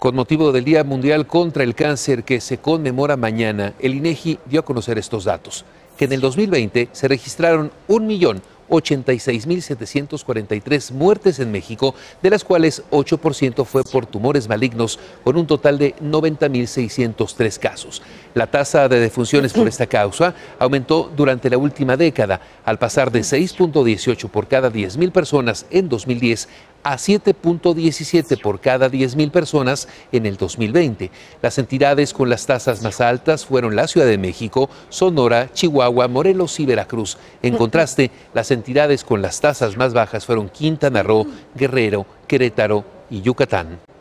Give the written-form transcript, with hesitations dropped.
Con motivo del Día Mundial contra el Cáncer que se conmemora mañana, el INEGI dio a conocer estos datos, que en el 2020 se registraron 1.086.743 muertes en México, de las cuales 8% fue por tumores malignos, con un total de 90.603 casos. La tasa de defunciones por esta causa aumentó durante la última década, al pasar de 6.18 por cada 10.000 personas en 2010 a 7.17 por cada 10.000 personas en el 2020. Las entidades con las tasas más altas fueron la Ciudad de México, Sonora, Chihuahua, Morelos y Veracruz. En contraste, las entidades con las tasas más bajas fueron Quintana Roo, Guerrero, Querétaro y Yucatán.